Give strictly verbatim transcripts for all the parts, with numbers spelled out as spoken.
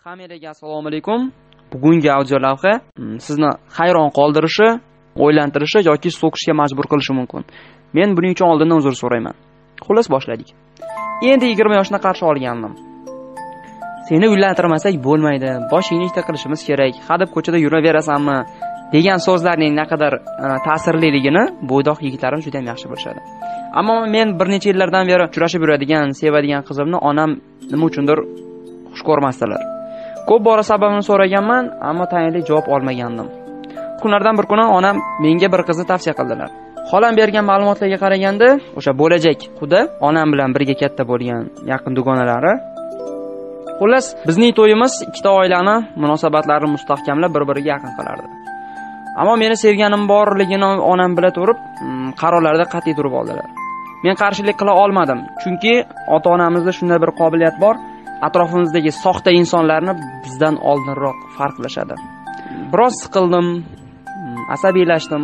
Hammaga assalomu alaykum. Bugungi audio lavha sizni hayron qoldirishi, o'ylantirishi yoki so'kishga majbur qilishi mumkin. Men buning uchun oldindan uzr so'rayman. Xullas boshladik. Endi yigirma yoshni qarshi olgandim. Seni uylantirmasak bo'lmaydi, boshingni ishta qilishimiz kerak. Hadeb ko'chada yuraverasanmi degan so'zlarning naqadar ta'sirliligini bo'ydoq yigitlarim juda ham yaxshi bilishadi. Ammo men bir necha yillardan beri uchrashib yuradigan, sevadigan qizimni onam nima uchundir xush ko'rmasdilar. Ko'p bora sababini so'raganman, ammo tayinli javob olmagandim. Kunlardan bir kuni onam menga bir qizni tavsiya qildilar. Xolam bergan ma'lumotlarga qaraganda, o'sha bo'lajak quda onam bilan birga katta bo'lgan yaqin dugonalari. Xullas, bizning to'yimiz ikkita oilani munosabatlarini mustahkamlab bir-biriga yaqin qilardi. Ammo meni sevganim borligini onam bila turib, qarorlarida qat'iy turib oldilar. Men qarshilik qila olmadim, chunki ota-onamizda shunday bir qobiliyat bor. Atrofimizdagi soxta insonlarni bizdan oldinroq farqlashadi. Biroz siqildim, asabiylashdim.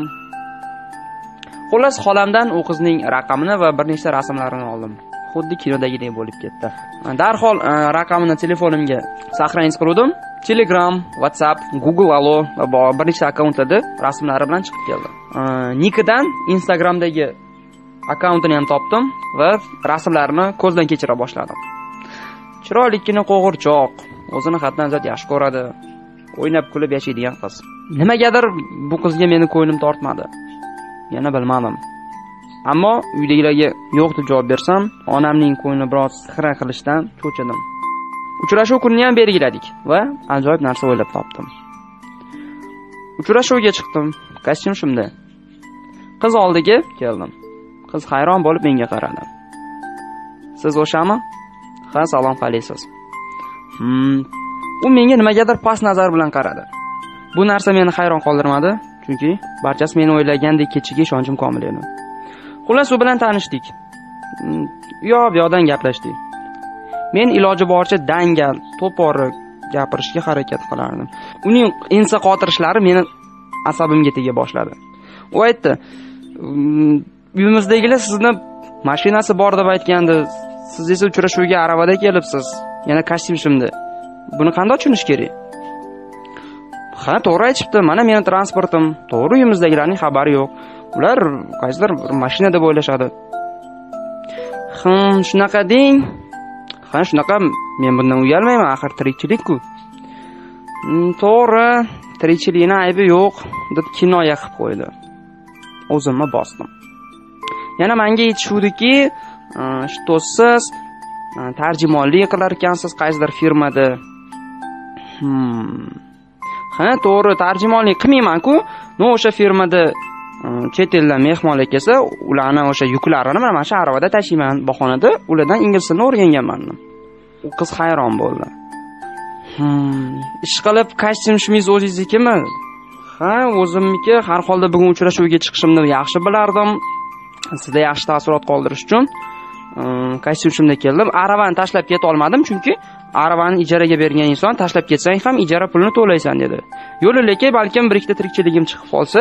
Xullas, xolamdan u qizning raqamini va bir nechta rasmlarini oldim. Xuddi kinodagidek bo'lib ketdi. Darhol raqamini telefonimga saqlanib qildim. Telegram, WhatsApp, Google Allo va bir nechta akkauntlarda rasmlari bilan chiqib keldi. Nikidan Instagramdagi akkauntini ham topdim va rasmlarini ko'zdan kechira boshladim. Chiroylikgina qo'g'irchoq, o'zini haddan ziyod yaxshi ko'radi, o'ynab kulib yashaydigan qiz. Nimagadir bu qizga meni ko'nglim tortmadi. Yana bilmadim. Ammo uydagilarga yo'q deb javob bersam, onamning ko'ngli biroz xira qilishdan cho'chidim. Uchrashuv kunini ham belgiladik va ajoyib narsa o'ylab topdim. Uchrashuvga chiqdim, kostyum shunday. Qiz oldiga keldim. Qiz hayron bo'lib menga qaradi. Siz o'shami? Ha, salom qalaysiz. Hmm. U menga nimagadir past nazar bilan qaradi. Bu narsa meni hayron qoldirmadi, chunki barchasi meni o'ylagandek kechiga ishonchim komil edi. Xullas, u bilan tanishdik. Yo'q, yo'qdan gaplashdik. Men iloji boricha dangal, to'pori gapirishga harakat qilardim. Uning ensa qotirishlari meni asabimga tega boshladi. U aytdi: "Uyimizdagilar sizni mashinasi bor deb aytgandi. Siz esa uchrashuvga aravada kelibsiz. Yana kostyum shimdi. Buni qanday tushunish kerak?" Ha, to'g'ri aytibdi. Mana meni transportim. To'g'ri, uyimizdagilarning xabari yo'q. Ular qaysidir mashina deb o'ylashadi. Hım, shunaqa deng. Ha, shunaqa, men bundan uyalmayman, axir tirikchilik-ku. To'g'ri, tirikchilikning aybi yo'q, deb kinoya qilib qo'ydi. O'zimni bosdim. Yana menga yetishuvdiki, что siz tarjimonlik qilar ekansiz qaysidir firmada. Hmm. Ha, to'g'ri, tarjimonlik qilmayman-ku. No, o'sha firmada chet eldan mehmonlar kelsa, ularning o'sha yuklarini mana shu aravada tashiyman bahonada, ulardan ingliz tilini o'rganganman. U qiz hayron bo'ldi. Hmm, ish qilib kostyum shimiz o'zingiznikimi? Ha, o'zimniki. Har holda bugun uchrashuvga chiqishimni yaxshi bilardim. Sizda yaxshi taassurot qoldirish uchun kostyum shimda keldim. Aravani tashlab keta olmadim, chunki aravani ijaraga bergan inson tashlab ketsang ham ijara pulini to'laysan dedi. Yo'l-yo'lakay balkim bir ikkita tirikchiligim chiqib qolsa,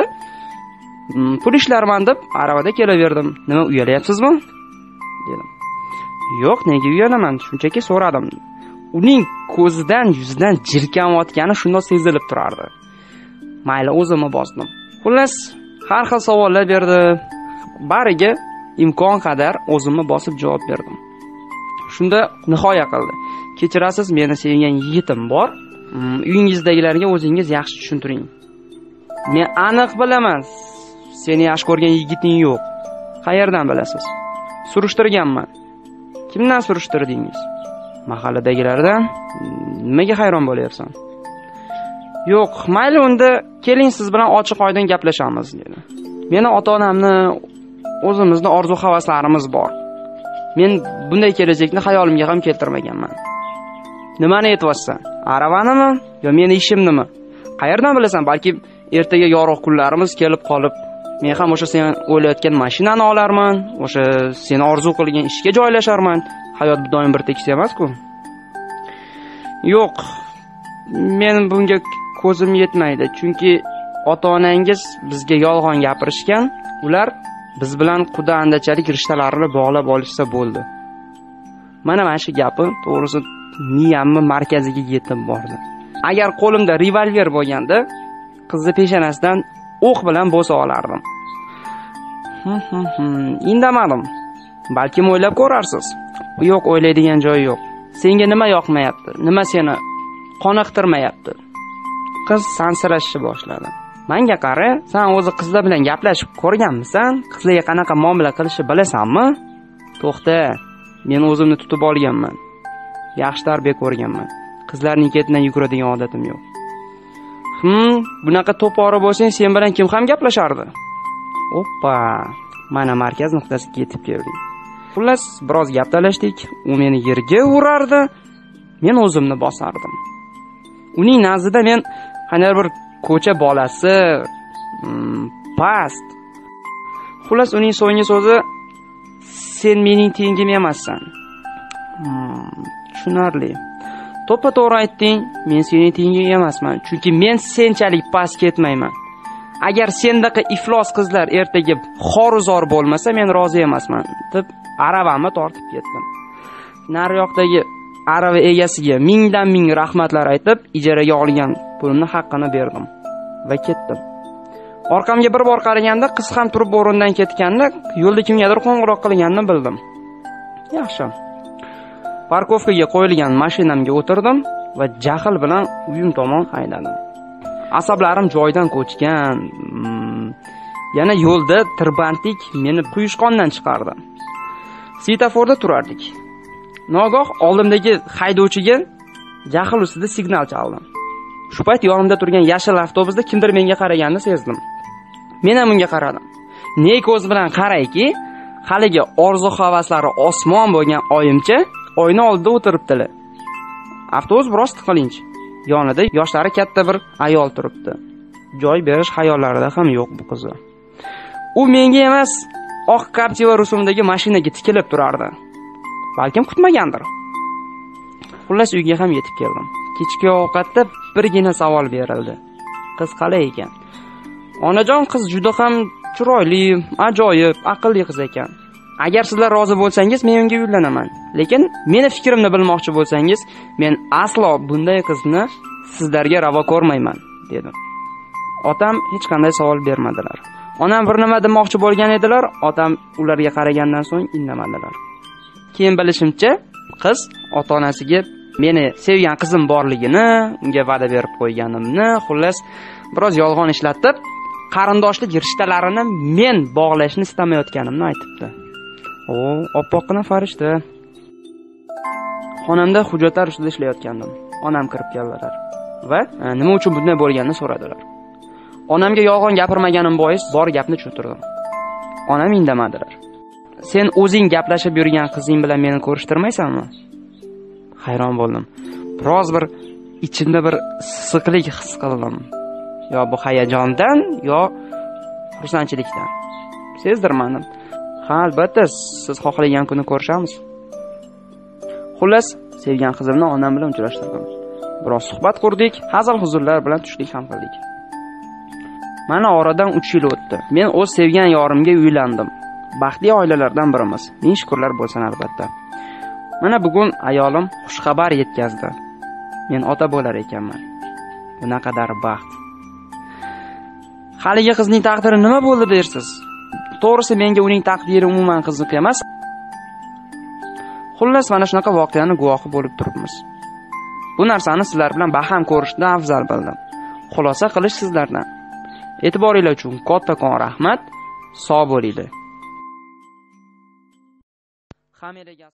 pul ishlarman deb aravada kelaverdim. Nima, uyalayapsizmi? dedim. Yo'q, nega uyalaman? Shunchaki so'radim. Uning ko'zidan, yuzidan jirkanayotgani shunday sezilib turardi. Mayli, o'zimni bosdim. Xullas, har xil savollar berdi. Bariga imkon qadar o'zimni bosib javob berdim. Shunda nihoya qildi. Kechirasiz, meni sevgan yigitim bor. Uyingizdagilarga o'zingiz yaxshi tushuntiring. Men aniq bilaman. Seni yaxshi ko'rgan yigiting yo'q. Qayerdan bilasiz? Surishtirganman. Kimdan surishtirdingiz? Mahalladagilardan. Nimaga hayron bo'lyapsan? Yo'q, mayli, unda keling siz bilan ochiq-oydin gaplashamiz dedi. Meni ota-onamni, o'zimizning orzu-havaslarimiz bor. Men bunday kelajakni xayolimga ham keltirmaganman. Nimani aytyapsan? Aravanimi yo meni ishimnimi? Qayerdan bilasan? Balki ertaga yorug' kunlarimiz kelib qolib, men ham o'sha sen o'ylayotgan mashinani olarman, o'sha sen orzu qilgan ishga joylasharman. Hayot doim bir tekis emas-ku. Yo'q, men bunga ko'zim yetmaydi, chunki ota-onangiz bizga yolg'on gapirishgan. Ular biz bilan quda-andachalik rishtalarini bog'lab olishsa bo'ldi. Mana mana shu gapi to'g'risi miyamni markaziga yetib bordi. Agar qo'limda revolver bo'lganda, qizni peshonasidan o'q bilan bo'sa olardim. Indamadim. Balkim o'ylab ko'rarsiz. Yo'q, o'ylaydigan joyi yo'q. Senga nima yoqmayapti? Nima seni qoniqtirmayapti? Qiz sansirashni boshladi. Menga qara, sen o'zi qizlar bilan gaplashib ko'rganmisan? Qizlarga qanaqa muomala qilishni bilasanmi? To'xta, men o'zimni tutib olganman. Yaxshi tarbiya ko'rganman. Qizlarning ketidan yuguradigan odatim yo'q. Hm, bunaqa to'pori bo'lsang, sen bilan kim ham gaplashardi? Oppa, mana markaz nuqtasiga yetib keldik. Xullas, biroz gap talashdik. U meni yerga urardi, men o'zimni bosardim. Uning nazdida men qanday bir ko'cha bolasi, past. Xullas, uning so'nggi so'zi sen mening tengim emassan. Tushunarli. To'ppa-to'g'ri aytding, men sening tenging emasman, chunki men senchalik past ketmayman. Agar sendaqa iflos qizlar ertaga xoruzor bo'lmasa, men rozi emasman, deb aravamni tortib ketdim. Nariyoqdagi arava egasiga mingdan ming rahmatlar aytib, ijaraga olgan pulimni haqqini berdim va ketdim. Orqamga bir bor qaraganda qiz ham turib o'rnidan ketganda, yo'lda kimgadir qo'ng'iroq qilganini bildim. Yaxshi. Parkovkaga qo'yilgan mashinamga o'tirdim va jahl bilan uyim tomon haydadim. Asablarim joyidan ko'chgan. Yana yo'lda tirbandlik meni quyushqondan chiqardi. Svetoforda turardik. Nogoh oldimdagi haydovchiga jahl ustida signal chaldim. Shu payt yonimda turgan yashil avtobusda kimdir menga qaraganini sezdim. Men ham unga qaradim. Ne ko'z bilan qarayki, haligi orzu-havaslari osmon bo'lgan oyimcha oyna oldida o'tiribdilar. Avtobus biroz tiqilinch. Yonida yoshlari katta bir ayol turibdi. Joy berish xayollarida ham yo'q bu qizi. U menga emas, oq Captiva rusumdagi mashinaga tikilib turardi. Balkim kutmagandir. Xullas uyga ham yetib keldim. Kechki ovqatda birgina savol berildi. Qiz qalay ekan? Onajon, qiz juda ham chiroyli, ajoyib, aqlli qiz ekan. Agar sizlar rozi bo'lsangiz, men unga uylanaman. Lekin meni fikrimni bilmoqchi bo'lsangiz, men aslo bunday qizni sizlarga ravo ko'rmayman, dedim. Otam hech qanday savol bermadilar. Onam bir nima demoqchi bo'lgan edilar, otam ularga qaragandan so'ng indamadilar. Keyin bilishimcha, qiz ota-onasiga meni sevgan qizim borligini, unga va'da berib qo'yganimni, xullas, biroz yolg'on ishlatib, qarindoshlik rishtalarini men bog'lashni istamayotganimni aytibdi. O, oppoqqina farishta. Xonamda hujjatlar ustida ishlayotgandim. Onam kirib keldilar va nima uchun bunday bo'lganini so'radilar. Onamga yolg'on gapirmaganim bois bor gapni tushuntirdim. Onam indamadilar. Sen o'zing gaplashib yurgan qizing bilan meni ko'rishtirmaysanmi? Hayron bo'ldim. Biroz bir ichimda bir issiqlik his qildim. Yo bu hayajondan, yo xursandchilikdan. Sezdirmadim. Ha, albatta, siz xohlagan kuni ko'rishamiz. Xullas, sevgan qizimni onam bilan uchrashtirdim. Biroz suhbat qurdik, hazil-huzullar bilan tushlik ham qildik. Mana oradan uch yil o'tdi. Men o'z sevgan yorimga uylandim. Baxtli oilalardan birimiz. Ming shukrlar bo'lsin albatta. Mana bugun ayolim xushxabar yetkazdi. Men ota bo'lar ekanman. Bunaqadar baxt. Haligi qizning taqdiri nima bo'ldi dersiz? To'g'risi menga uning taqdiri umuman qiziq emas. Xullas, mana shunaqa voqeani guvohi bo'lib turibmiz. Bu narsani sizlar bilan baham ko'rishdan afzal bildim. Xulosa qilish sizlardan. E'tiboringlar uchun kattakon rahmat. Sog' bo'linglar.